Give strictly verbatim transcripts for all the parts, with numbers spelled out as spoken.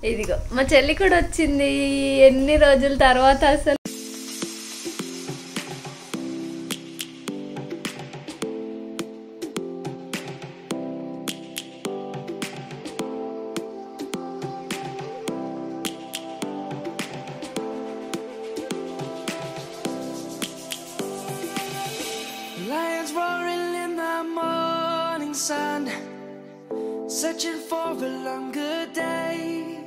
ఇదిగో మా చెల్లి కూడా వచ్చింది ఎన్ని రోజుల తర్వాత అసలు. Lions roaring in the morning sun, searching for a longer day.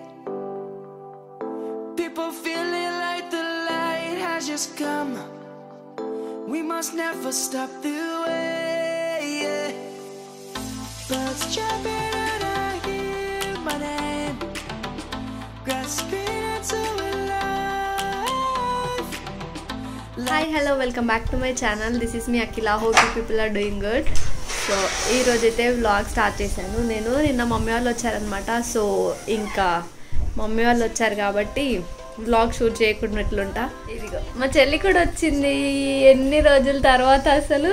People feeling like the light has just come. We must never stop the way. Yeah. Birds chirping and I hear my name, grasping into a life. Hi hello welcome back to my channel. This is me Akhila. Hope you people are doing good. So ఈరోజైతే vlog start చేశాను నేను. నిన్న mummy వాళ్ళు వచ్చారనమాట. So ఇంకా mummy వాళ్ళు వచ్చారు కాబట్టి వ్లాగ్ షూట్ చేయకుండా ఎట్లుంటా. ఇదిగో మా చెల్లి కూడా వచ్చింది ఎన్ని రోజుల తర్వాత అసలు.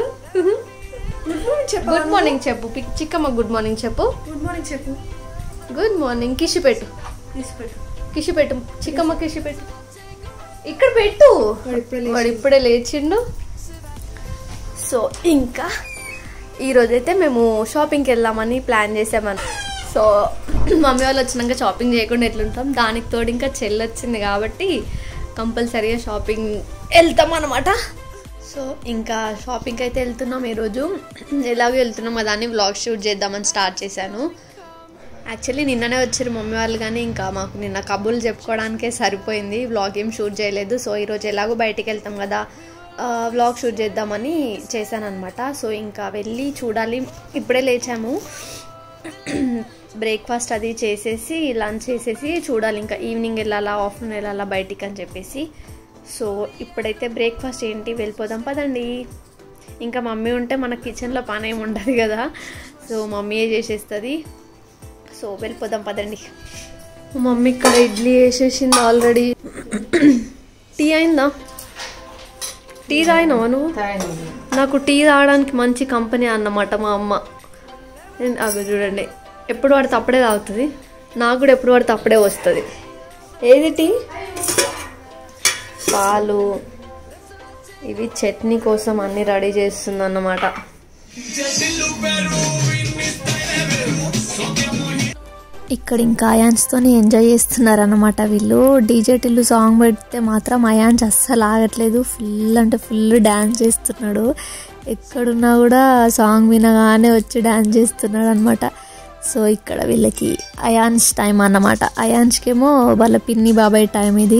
గుడ్ మార్నింగ్ చెప్పు చిక్కమ్మ. గుడ్ మార్నింగ్ చెప్పు. గుడ్ మార్నింగ్ చెప్పు. Good morning. కిషి పెట్టు కిషి పెట్టు కిషి పెట్టు చిక్కమ్మ కిషి పెట్టు. ఇక్కడ పెట్టు. వాడు ఇప్పుడే లేచిండు. సో ఇంకా ఈరోజైతే మేము షాపింగ్కి వెళ్దామని ప్లాన్ చేసామని. సో మమ్మీ వాళ్ళు వచ్చినాక షాపింగ్ చేయకుండా ఎట్లుంటాం. దానికి తోడు ఇంకా చెల్లి వచ్చింది కాబట్టి కంపల్సరీగా షాపింగ్ వెళ్తాం అనమాట. సో ఇంకా షాపింగ్కి అయితే వెళ్తున్నాం ఈరోజు. ఎలాగో వెళ్తున్నాం కదా అని వ్లాగ్ షూట్ చేద్దామని స్టార్ట్ చేశాను. యాక్చువల్లీ నిన్ననే వచ్చారు మమ్మీ వాళ్ళు, కానీ ఇంకా మాకు నిన్న కబుర్లు చెప్పుకోవడానికే సరిపోయింది. వ్లాగ్ ఏం షూట్ చేయలేదు. సో ఈరోజు ఎలాగో బయటికి వెళ్తాం కదా, వ్లాగ్ షూట్ చేద్దామని చేశాను అనమాట. సో ఇంకా వెళ్ళి చూడాలి. ఇప్పుడే లేచాము, బ్రేక్ఫాస్ట్ అది చేసేసి లంచ్ చేసేసి చూడాలి. ఇంకా ఈవినింగ్ వెళ్ళాలా ఆఫ్టర్నూన్ వెళ్ళాలా బయటికి అని చెప్పేసి. సో ఇప్పుడైతే బ్రేక్ఫాస్ట్ ఏంటి వెళ్ళిపోదాం పదండి. ఇంకా మమ్మీ ఉంటే మన కిచెన్లో పని ఏమి ఉండదు కదా, సో మమ్మీయే చేసేస్తుంది. సో వెళ్ళిపోదాం పదండి. మమ్మీ ఇక్కడ ఇడ్లీ వేసేసింది ఆల్రెడీ. టీ అయిందా? టీ తాగినావా నువ్వు? నాకు టీ తాగడానికి మంచి కంపెనీ అన్నమాట మా అమ్మ. అవి చూడండి, ఎప్పుడు పడితే అప్పుడే తాగుతుంది. నాకు కూడా ఎప్పుడు పడితే అప్పుడే వస్తుంది. ఏది టీ? పాలు. ఇవి చట్నీ కోసం అన్ని రెడీ చేస్తుంది అన్నమాట. ఇక్కడ ఇంకా అయాన్స్తోనే ఎంజాయ్ చేస్తున్నారు అన్నమాట వీళ్ళు. డీజే టిల్లు సాంగ్ పెడితే మాత్రం అయాన్స్ అస్సలు ఆగట్లేదు. ఫుల్ అంటే ఫుల్ డ్యాన్స్ చేస్తున్నాడు. ఎక్కడున్నా కూడా సాంగ్ వినగానే వచ్చి డ్యాన్స్ చేస్తున్నాడు అనమాట. సో ఇక్కడ వీళ్ళకి అయాన్స్ టైం అన్నమాట. అయాన్స్కేమో వాళ్ళ పిన్ని బాబాయ్ టైం ఇది.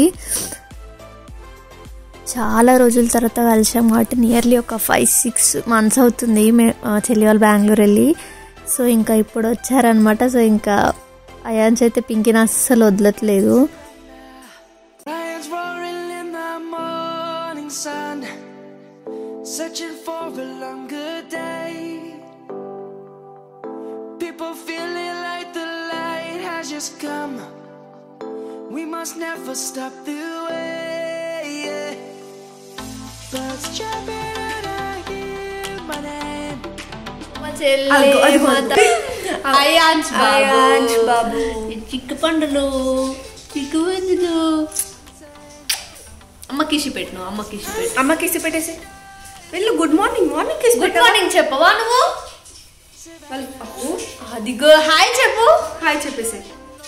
చాలా రోజుల తర్వాత కలిసాం కాబట్టి నియర్లీ ఒక ఫైవ్ సిక్స్ మంత్స్ అవుతుంది మే చెల్లి వాళ్ళు బెంగళూరు వెళ్ళి. సో ఇంకా ఇప్పుడు వచ్చారనమాట. సో ఇంకా అయాన్స్ అయితే పింకిని అస్సలు వదలట్లేదు. Lions roaring in the morning sun, searching for a longer day. People feeling like the light has just come. We must never stop the way. Yeah. Birds chirping and I hear my name. మా చెల్లి ions బాబు చిక్కు పండులు చిక్కు ఎందుకు. అమ్మ కిసి పెట్టు. అమ్మ కిసి పెట్టు. అమ్మ కిసి పెట్టేసి వెళ్ళు. Good morning. మార్నింగ్ కిసి. గుడ్ మార్నింగ్ చెప్పవా నువ్వు? అదిగో హాయ్ చెప్పు. హాయ్ చెప్పేసి.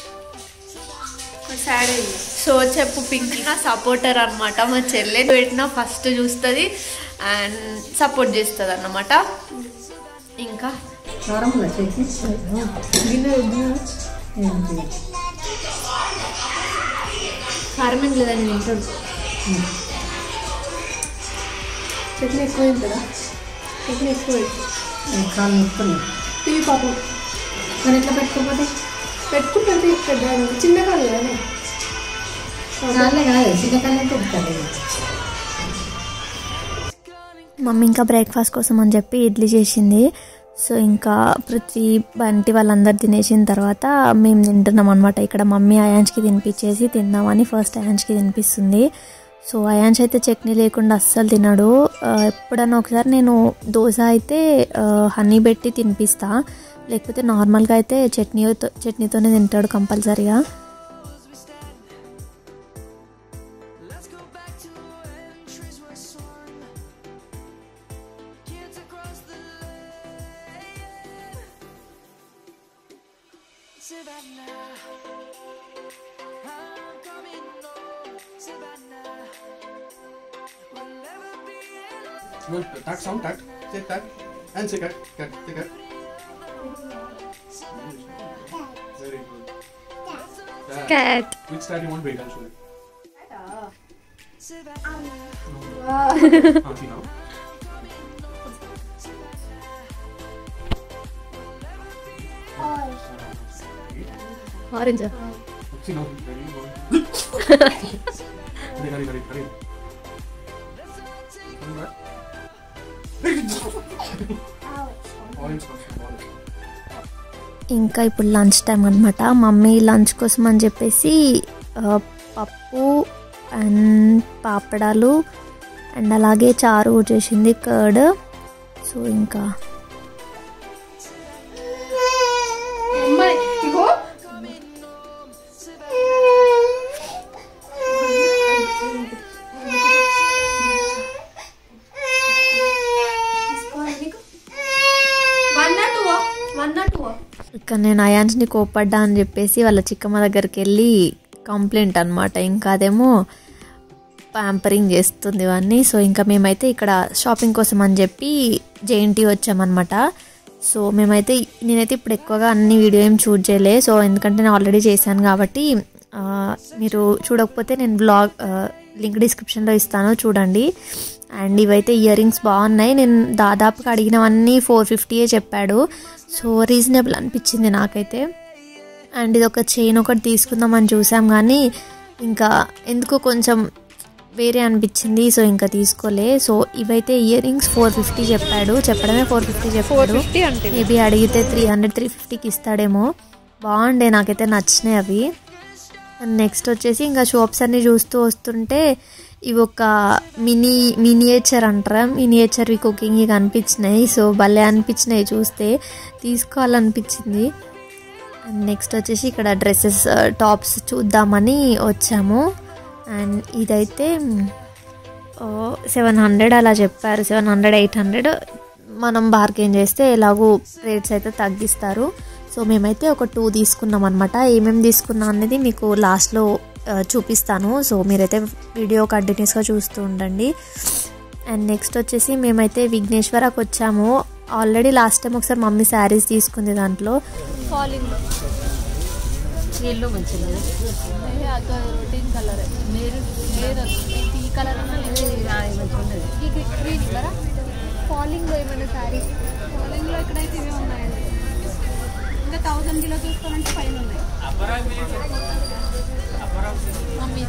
సాడ్ అయింది. సో చెప్పు. పింకీ నా సపోర్టర్ అనమాట. మా చెల్లె పెట్టినా ఫస్ట్ చూస్తుంది అండ్ సపోర్ట్ చేస్తుంది అన్నమాట. ఇంకా కారం ఏం లేదని తింటాడు. చట్నీ ఎక్కువ కదా. చట్నీ ఎక్కువ టీవీ పాపం మరి ఎట్లా పెట్టుకోకపోతే పెట్టుకుంటుంది. పెద్ద చిన్న కాదు కదా. మమ్మీ ఇంకా బ్రేక్ఫాస్ట్ కోసం అని చెప్పి ఇడ్లీ చేసింది. సో ఇంకా ప్రతి బంటి వాళ్ళందరూ తినేసిన తర్వాత మేము తింటున్నాం అనమాట. ఇక్కడ మమ్మీ అయాన్స్కి తినిపించేసి తిందామని ఫస్ట్ అయాన్స్కి తినిపిస్తుంది. సో అయాన్స్ అయితే చట్నీ లేకుండా అస్సలు తినడు. ఎప్పుడన్నా ఒకసారి నేను దోశ అయితే హనీ పెట్టి తినిపిస్తా, లేకపోతే నార్మల్గా అయితే చట్నీ చట్నీతోనే తింటాడు కంపల్సరీగా. No, tat sound, tat. Say tat. And say cat. Cat. Say cat. Very good. Tat. Cat. Which tat you want? Wait, I'll show you. Wow. Ah, see now. Orange See now. Very good. Hurry, hurry, hurry, hurry. Come back. Orange comes from orange. ఇంకా ఇప్పుడు lunch time అనమాట. Mummy lunch కోసం అని చెప్పేసి ఆ, పప్పు and పాపడాలు and అలాగే చారు చేసింది, కర్డ్. సో ఇంకా అమ్మాయి ఇగో one not two one not two ఇక్కడ నేను అయాన్స్ని కోపడ్డా అని చెప్పేసి వాళ్ళ చిక్కమ్మ దగ్గరికి వెళ్ళి కంప్లైంట్ అనమాట. ఇంకా అదేమో ప్యాంపరింగ్ చేస్తుంది ఇవన్నీ. సో ఇంకా మేమైతే ఇక్కడ షాపింగ్ కోసం అని చెప్పి జేఎన్టీ వచ్చామన్నమాట. సో మేమైతే నేనైతే ఇప్పుడు ఎక్కువగా అన్ని వీడియో ఏం షూట్ చేయలే. సో ఎందుకంటే నేను ఆల్రెడీ చేశాను కాబట్టి ఆ, మీరు చూడకపోతే నేను బ్లాగ్ లింక్ డిస్క్రిప్షన్లో ఇస్తాను, చూడండి. అండ్ ఇవైతే ఇయర్ రింగ్స్ బాగున్నాయి. నేను దాదాపుగా అడిగినవన్నీ ఫోర్ ఫిఫ్టీయే చెప్పాడు. సో రీజనబుల్ అనిపించింది నాకైతే. అండ్ ఇది ఒక చైన్ ఒకటి తీసుకుందామని చూసాం కానీ ఇంకా ఎందుకో కొంచెం వేరే అనిపించింది. సో ఇంకా తీసుకోలే. సో ఇవైతే ఇయర్ రింగ్స్ ఫోర్ ఫిఫ్టీ చెప్పాడు, చెప్పడమే ఫోర్ ఫిఫ్టీ చెప్పాడు. ఫిఫ్టీ అంటే మేబీ అడిగితే త్రీ హండ్రెడ్ త్రీ ఫిఫ్టీకి ఇస్తాడేమో. బాగుండే, నాకైతే నచ్చినాయి అవి. అండ్ నెక్స్ట్ వచ్చేసి ఇంకా షాప్స్ అన్ని చూస్తూ వస్తుంటే ఇవి ఒక మినీ మినియేచర్ అంటారా, మినియేచర్వి కుకింగ్ ఇవి అనిపించినాయి. సో భలే అనిపించినాయి, చూస్తే తీసుకోవాలనిపించింది. అండ్ నెక్స్ట్ వచ్చేసి ఇక్కడ డ్రెస్సెస్ టాప్స్ చూద్దామని వచ్చాము. అండ్ ఇదైతే సెవెన్ హండ్రెడ్ అలా చెప్పారు, సెవెన్ హండ్రెడ్ ఎయిట్ హండ్రెడ్ మనం బార్గెన్ చేస్తే ఎలాగో రేట్స్ అయితే తగ్గిస్తారు. సో మేమైతే ఒక టూ తీసుకున్నాం అనమాట. ఏమేమి తీసుకున్నాం అనేది మీకు లాస్ట్లో చూపిస్తాను. సో మీరైతే వీడియో కంటిన్యూస్గా చూస్తూ ఉండండి. అండ్ నెక్స్ట్ వచ్చేసి మేమైతే విఘ్నేశ్వరకు వచ్చాము. ఆల్రెడీ లాస్ట్ టైం ఒకసారి మమ్మీ శారీస్ తీసుకుంది దాంట్లో. ఫాలింగ్ ఎల్లో మంచిది రొటీన్ కలర్ మీరు లేదు ఈ కలర్ ఈ గ్రీన్ కలరా. ఫాలింగ్లో ఏమైనా శారీస్ ఫాలింగ్లో ఎక్కడైతే ఇవే ఉన్నాయండి. ఇంకా థౌసండ్ కిలో చూసుకోవాలంటే పైన ఉన్నాయి. మమ్మీ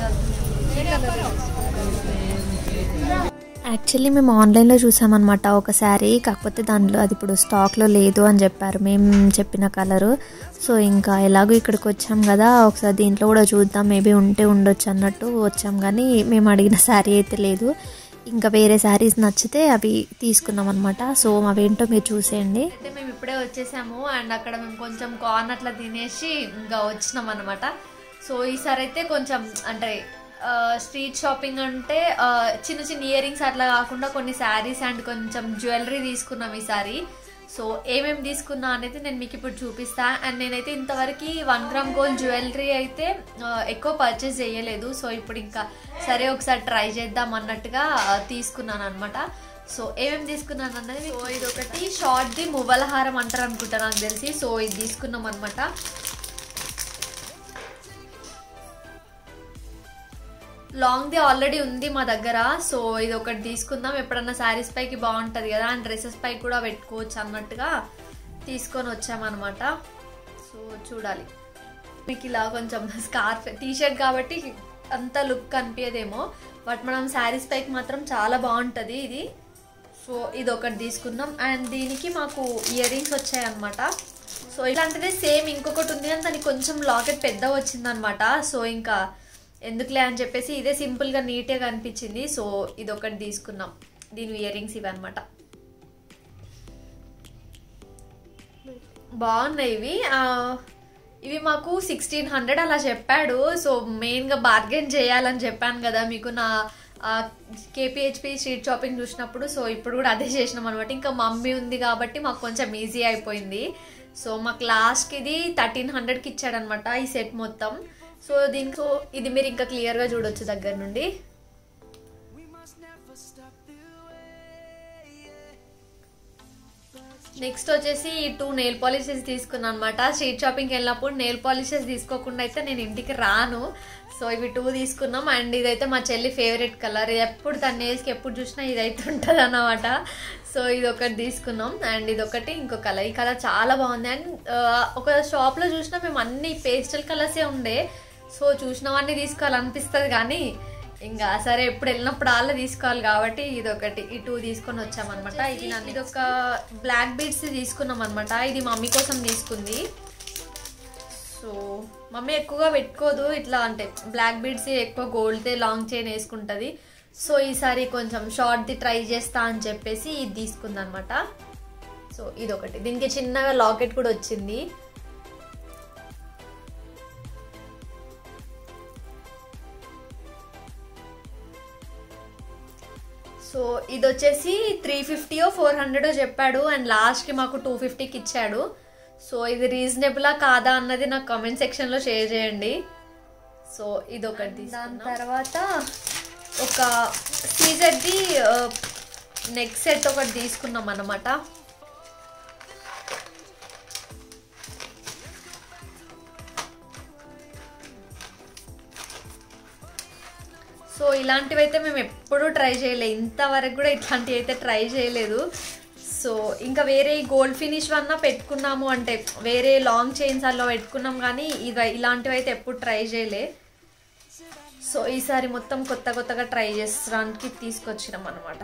యాక్చువల్లీ మేము ఆన్లైన్లో చూసామన్నమాట ఒక శారీ, కాకపోతే దాంట్లో అది ఇప్పుడు స్టాక్లో లేదు అని చెప్పారు మేము చెప్పిన కలరు. సో ఇంకా ఎలాగో ఇక్కడికి వచ్చాం కదా, ఒకసారి దీంట్లో కూడా చూద్దాం, మేబీ ఉంటే ఉండొచ్చు అన్నట్టు వచ్చాం. కానీ మేము అడిగిన శారీ అయితే లేదు. ఇంకా వేరే శారీస్ నచ్చితే అవి తీసుకున్నాం అనమాట. సో అవేంటో మీరు చూసేయండి. అయితే మేము ఇప్పుడే వచ్చేసాము. అండ్ అక్కడ మేము కొంచెం కార్న్ అట్లా తినేసి ఇంకా వచ్చినాం అనమాట. సో ఈసారి అయితే కొంచెం అంటే స్ట్రీట్ షాపింగ్ అంటే చిన్న చిన్న ఇయర్ రింగ్స్ అట్లా కాకుండా కొన్ని శారీస్ అండ్ కొంచెం జ్యువెలరీ తీసుకున్నాం ఈసారి. సో ఏమేమి తీసుకున్నా అనేది నేను మీకు ఇప్పుడు చూపిస్తా. అండ్ నేనైతే ఇంతవరకు వన్ గ్రామ్ గోల్డ్ జ్యువెలరీ అయితే ఎక్కువ పర్చేస్ చేయలేదు. సో ఇప్పుడు ఇంకా సరే ఒకసారి ట్రై చేద్దాం అన్నట్టుగా తీసుకున్నాను అనమాట. సో ఏమేమి తీసుకున్నాను అన్నది, సో ఇది ఒకటి షార్ట్ది మువ్వల హారం అంటారు అనుకుంటా నాకు తెలిసి. సో ఇది తీసుకున్నాం అనమాట. లాంగ్ది ఆల్రెడీ ఉంది మా దగ్గర. సో ఇది ఒకటి తీసుకుందాం, ఎప్పుడన్నా శారీస్ పైకి బాగుంటుంది కదా అండ్ డ్రెస్సెస్ పై కూడా పెట్టుకోవచ్చు అన్నట్టుగా తీసుకొని వచ్చామన్నమాట. సో చూడాలి, మీకు ఇలా కొంచెం స్కార్ఫ్ టీషర్ట్ కాబట్టి అంత లుక్ కనిపించదేమో, బట్ మనం శారీస్ పైకి మాత్రం చాలా బాగుంటుంది ఇది. సో ఇది ఒకటి తీసుకున్నాం. అండ్ దీనికి మాకు ఇయర్ రింగ్స్ వచ్చాయన్నమాట. సో ఇలాంటిదే సేమ్ ఇంకొకటి ఉంది కానీ దానికి కొంచెం లాకెట్ పెద్ద వచ్చిందనమాట. సో ఇంకా ఎందుకులే అని చెప్పేసి ఇదే సింపుల్గా నీట్గా కనిపించింది. సో ఇది ఒకటి తీసుకున్నాం. దీని ఇయర్ రింగ్స్ ఇవి అనమాట, బాగున్నాయి ఇవి. ఇవి మాకు సిక్స్టీన్ హండ్రెడ్ అలా చెప్పాడు. సో మెయిన్గా బార్గెన్ చేయాలని చెప్పాను కదా మీకు నా కేపీహెచ్పి స్ట్రీట్ షాపింగ్ చూసినప్పుడు. సో ఇప్పుడు కూడా అదే చేసినాం అనమాట. ఇంకా మమ్మీ ఉంది కాబట్టి మాకు కొంచెం ఈజీ అయిపోయింది. సో మాకు లాస్ట్కి ఇది థర్టీన్ హండ్రెడ్కి ఇచ్చాడనమాట ఈ సెట్ మొత్తం. సో దీనికి సో ఇది మీరు ఇంకా క్లియర్గా చూడొచ్చు దగ్గర నుండి. నెక్స్ట్ వచ్చేసి ఈ టూ నెయిల్ పాలిషెస్ తీసుకున్నాను అనమాట. స్ట్రీట్ షాపింగ్కి వెళ్ళినప్పుడు నెయిల్ పాలిషెస్ తీసుకోకుండా అయితే నేను ఇంటికి రాను. సో ఇవి టూ తీసుకున్నాం. అండ్ ఇదైతే మా చెల్లి ఫేవరెట్ కలర్, ఎప్పుడు తన ఏజ్కి ఎప్పుడు చూసినా ఇదైతే ఉంటుంది అన్నమాట. సో ఇది ఒకటి తీసుకున్నాం. అండ్ ఇది ఒకటి ఇంకో కలర్, ఈ కలర్ చాలా బాగుంది. అండ్ ఒక షాప్లో చూసినా మేము అన్ని పేస్టల్ కలర్సే ఉండే. సో చూసినవన్నీ తీసుకోవాలనిపిస్తుంది కానీ ఇంకా సరే ఎప్పుడు వెళ్ళినప్పుడు అలా తీసుకోవాలి కాబట్టి ఇది ఒకటి ఈ టూ తీసుకొని వచ్చామన్నమాట. ఇది నన్ను ఇది ఒక బ్లాక్ బీడ్స్ తీసుకున్నాం అనమాట. ఇది మమ్మీ కోసం తీసుకుంది. సో మమ్మీ ఎక్కువగా పెట్టుకోదు ఇట్లా, అంటే బ్లాక్ బీడ్స్ ఎక్కువ గోల్డ్దే లాంగ్ చైన్ వేసుకుంటుంది. సో ఈసారి కొంచెం షార్ట్ది ట్రై చేస్తా అని చెప్పేసి ఇది తీసుకుంది అనమాట. సో ఇది ఒకటి, దీనికి చిన్నగా లాకెట్ కూడా వచ్చింది. సో ఇది వచ్చేసి త్రీ ఫిఫ్టీయో ఫోర్ హండ్రెడో చెప్పాడు అండ్ లాస్ట్కి మాకు టూ ఫిఫ్టీకి ఇచ్చాడు. సో ఇది రీజనబులా కాదా అన్నది నాకు కామెంట్ సెక్షన్లో షేర్ చేయండి. సో ఇది ఒకటి. దాని తర్వాత ఒక సీజర్ది నెక్ సెట్ ఒకటి తీసుకున్నాం అన్నమాట. సో ఇలాంటివి అయితే మేము ఎప్పుడూ ట్రై చేయలేదు, ఇంతవరకు కూడా ఇట్లాంటివి అయితే ట్రై చేయలేదు. సో ఇంకా వేరే గోల్డ్ ఫినిష్ వన్నా పెట్టుకున్నాము, అంటే వేరే లాంగ్ చైన్స్ అలా పెట్టుకున్నాం కానీ ఇవి ఇలాంటివి అయితే ఎప్పుడు ట్రై చేయలే. సో ఈసారి మొత్తం కొత్త కొత్తగా ట్రై చేసడానికి తీసుకొచ్చినాం అనమాట.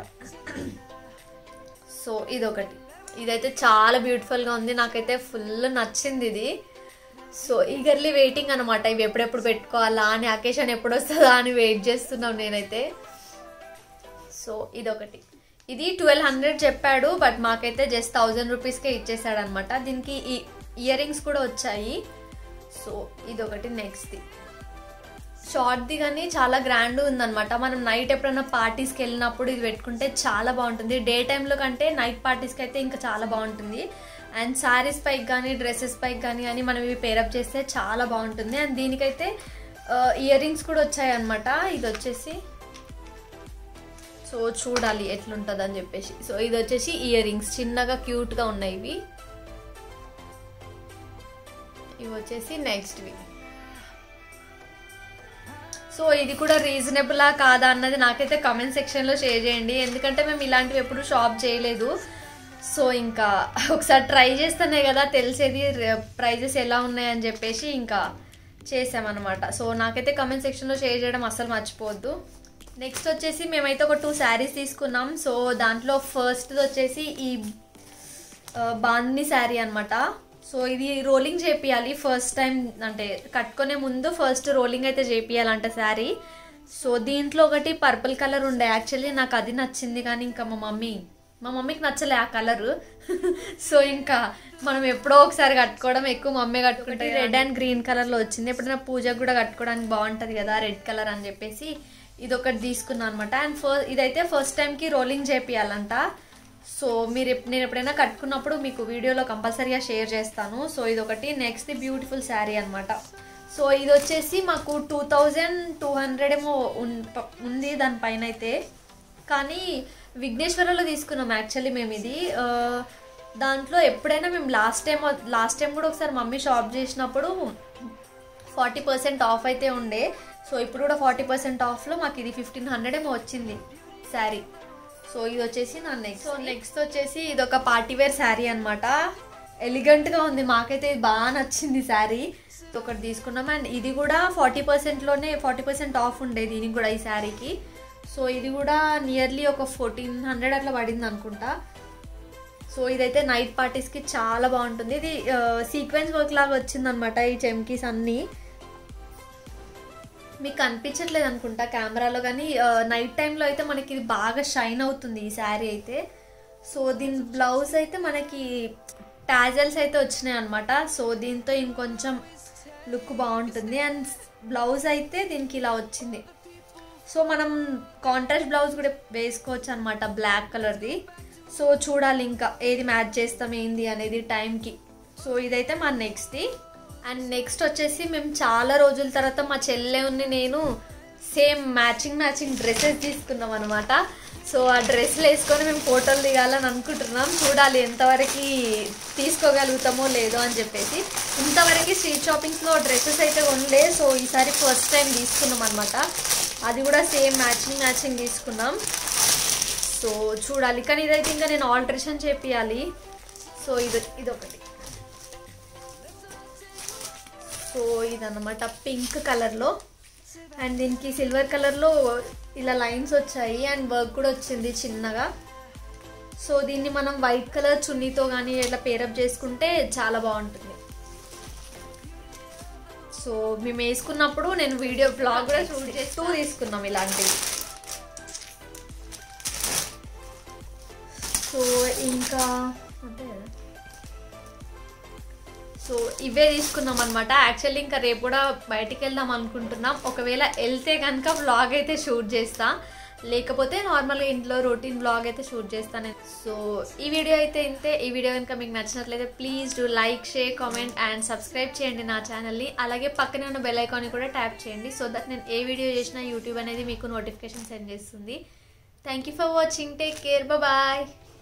సో ఇదొకటి, ఇదైతే చాలా బ్యూటిఫుల్గా ఉంది, నాకైతే ఫుల్ నచ్చింది ఇది. సో ఈగర్లీ వెయిటింగ్ అనమాట, ఇవి ఎప్పుడెప్పుడు పెట్టుకోవాలా అని, అకేషన్ ఎప్పుడు వస్తుందా అని వెయిట్ చేస్తున్నాం నేనైతే. సో ఇదొకటి, ఇది ట్వెల్వ్ హండ్రెడ్ చెప్పాడు బట్ మాకైతే జస్ట్ థౌజండ్ రూపీస్కే ఇచ్చేసాడు అనమాట. దీనికి ఈ ఇయర్ రింగ్స్ కూడా వచ్చాయి. సో ఇదొకటి. నెక్స్ట్ది షార్ట్ది కానీ చాలా గ్రాండ్ ఉందన్నమాట. మనం నైట్ ఎప్పుడైనా పార్టీస్కి వెళ్ళినప్పుడు ఇది పెట్టుకుంటే చాలా బాగుంటుంది. డే టైంలో కంటే నైట్ పార్టీస్కి అయితే ఇంకా చాలా బాగుంటుంది. అండ్ శారీస్ పైకి కానీ డ్రెస్సెస్ పైకి కానీ కానీ మనం ఇవి పేరప్ చేస్తే చాలా బాగుంటుంది. అండ్ దీనికైతే ఇయర్ రింగ్స్ కూడా వచ్చాయి అనమాట. ఇది వచ్చేసి సో చూడాలి ఎట్లుంటుంది అని చెప్పేసి. సో ఇది వచ్చేసి ఇయర్ రింగ్స్, చిన్నగా క్యూట్గా ఉన్నాయి ఇవి. ఇవి వచ్చేసి నెక్స్ట్వి. సో ఇది కూడా రీజనబులా కాదా అన్నది నాకైతే కామెంట్ సెక్షన్లో షేర్ చేయండి, ఎందుకంటే మేము ఇలాంటివి ఎప్పుడు షాప్ చేయలేదు. సో ఇంకా ఒకసారి ట్రై చేస్తేనే కదా తెలిసేది ప్రైజెస్ ఎలా ఉన్నాయని చెప్పేసి ఇంకా చేసామన్నమాట. సో నాకైతే కామెంట్ సెక్షన్లో షేర్ చేయడం అస్సలు మర్చిపోవద్దు. నెక్స్ట్ వచ్చేసి మేమైతే ఒక టూ శారీస్ తీసుకున్నాం. సో దాంట్లో ఫస్ట్ది వచ్చేసి ఈ బాందిని శారీ అనమాట. సో ఇది రోలింగ్ చేపియాలి ఫస్ట్ టైం, అంటే కట్టుకునే ముందు ఫస్ట్ రోలింగ్ అయితే చేపియాలంట శారీ. సో దీంట్లో ఒకటి పర్పుల్ కలర్ ఉండే, యాక్చువల్లీ నాకు అది నచ్చింది కానీ ఇంకా మా మమ్మీ మా మమ్మీకి నచ్చలే ఆ కలరు. సో ఇంకా మనం ఎప్పుడో ఒకసారి కట్టుకోవడం, ఎక్కువ మమ్మీ కట్టుకుంటే రెడ్ అండ్ గ్రీన్ కలర్లో వచ్చింది. ఎప్పుడైనా పూజకు కూడా కట్టుకోవడానికి బాగుంటుంది కదా రెడ్ కలర్ అని చెప్పేసి ఇది ఒకటి తీసుకున్నాను అనమాట. అండ్ ఫస్ట్ ఇదైతే ఫస్ట్ టైంకి రోలింగ్ చేపియాలంట. సో మీరు నేను ఎప్పుడైనా కట్టుకున్నప్పుడు మీకు వీడియోలో కంపల్సరీగా షేర్ చేస్తాను. సో ఇది ఒకటి. నెక్స్ట్ బ్యూటిఫుల్ శారీ అనమాట. సో ఇది వచ్చేసి మాకు టూ థౌజండ్ టూ హండ్రెడ్ ఏమో ఉంది దానిపైన అయితే, కానీ విఘ్నేశ్వరలో తీసుకున్నాం యాక్చువల్లీ మేము ఇది. దాంట్లో ఎప్పుడైనా మేము లాస్ట్ టైం లాస్ట్ టైం కూడా ఒకసారి మమ్మీ షాప్ చేసినప్పుడు ఫార్టీ పర్సెంట్ ఆఫ్ అయితే ఉండే. సో ఇప్పుడు కూడా ఫార్టీ పర్సెంట్ ఆఫ్లో మాకు ఇది ఫిఫ్టీన్ హండ్రెడ్ ఏమో వచ్చింది శారీ. సో ఇది వచ్చేసి నా నెక్స్ట్. సో నెక్స్ట్ వచ్చేసి ఇది ఒక పార్టీవేర్ శారీ అనమాట. ఎలిగెంట్గా ఉంది, మాకైతే ఇది బాగా నచ్చింది శారీ. ఒకటి తీసుకున్నాం. అండ్ ఇది కూడా ఫార్టీ పర్సెంట్లోనే ఫార్టీ పర్సెంట్ ఆఫ్ ఉండే దీనికి కూడా, ఈ శారీకి. సో ఇది కూడా నియర్లీ ఒక ఫోర్టీన్ హండ్రెడ్ అట్లా పడింది అనుకుంటా. సో ఇదైతే నైట్ పార్టీస్కి చాలా బాగుంటుంది. ఇది సీక్వెన్స్ వర్క్ లాగా వచ్చిందనమాట, ఈ చెమ్కీస్ అన్నీ. మీకు కనిపించట్లేదు అనుకుంటా కెమెరాలో, కానీ నైట్ టైంలో అయితే మనకి ఇది బాగా షైన్ అవుతుంది ఈ శారీ అయితే. సో దీని బ్లౌజ్ అయితే మనకి టాజల్స్ అయితే వచ్చినాయి అనమాట. సో దీంతో ఇంకొంచెం లుక్ బాగుంటుంది. అండ్ బ్లౌజ్ అయితే దీనికి ఇలా వచ్చింది. సో మనం కాంట్రాస్ట్ బ్లౌజ్ కూడా వేసుకోవచ్చు అనమాట, బ్లాక్ కలర్ది. సో చూడాలి ఇంకా ఏది మ్యాచ్ చేస్తాం ఏంది అనేది టైంకి. సో ఇదైతే మా నెక్స్ట్ది. అండ్ నెక్స్ట్ వచ్చేసి మేము చాలా రోజుల తర్వాత మా చెల్లె ఉన్ని నేను సేమ్ మ్యాచింగ్ మ్యాచింగ్ డ్రెస్సెస్ తీసుకున్నాం అనమాట. సో ఆ డ్రెస్లు వేసుకొని మేము ఫోటోలు దిగాలని అనుకుంటున్నాం. చూడాలి ఎంతవరకు తీసుకోగలుగుతామో లేదో అని చెప్పేసి. ఇంతవరకు స్ట్రీట్ షాపింగ్స్లో డ్రెస్సెస్ అయితే కొనలే. సో ఈసారి ఫస్ట్ టైం తీసుకున్నాం అనమాట. అది కూడా సేమ్ మ్యాచింగ్ మ్యాచింగ్ తీసుకున్నాం. సో చూడాలి. కానీ ఇదైతే ఇంకా నేను ఆల్టరేషన్ చేపియాలి. సో ఇది ఇదొకటి. సో ఇదన్నమాట పింక్ కలర్లో అండ్ దీనికి సిల్వర్ కలర్లో ఇలా లైన్స్ వచ్చాయి అండ్ వర్క్ కూడా వచ్చింది చిన్నగా. సో దీన్ని మనం వైట్ కలర్ చున్నీతో కానీ ఇట్లా పేరప్ చేసుకుంటే చాలా బాగుంటుంది. సో మేము వేసుకున్నప్పుడు నేను వీడియో బ్లాగ్ కూడా షూట్ చేస్తూ తీసుకున్నాం ఇలాంటివి. సో ఇంకా అంతే కదా. సో ఇవే తీసుకున్నాం అనమాట. యాక్చువల్లీ ఇంకా రేపు కూడా బయటికి వెళ్దాం అనుకుంటున్నాం. ఒకవేళ వెళ్తే కనుక వ్లాగ్ అయితే షూట్ చేస్తా, లేకపోతే నార్మల్గా ఇంట్లో రొటీన్ వ్లాగ్ అయితే షూట్ చేస్తాను. సో ఈ వీడియో అయితే ఇంతే. ఈ వీడియో కనుక మీకు నచ్చినట్లయితే please do like, share, comment and subscribe చేయండి నా ఛానల్ని. అలాగే పక్కనే ఉన్న బెల్ ఐకాన్ని కూడా ట్యాప్ చేయండి. సో దట్ నేను ఏ వీడియో చేసినా యూట్యూబ్ అనేది మీకు నోటిఫికేషన్ సెండ్ చేస్తుంది. Thank you for watching. Take care. Bye.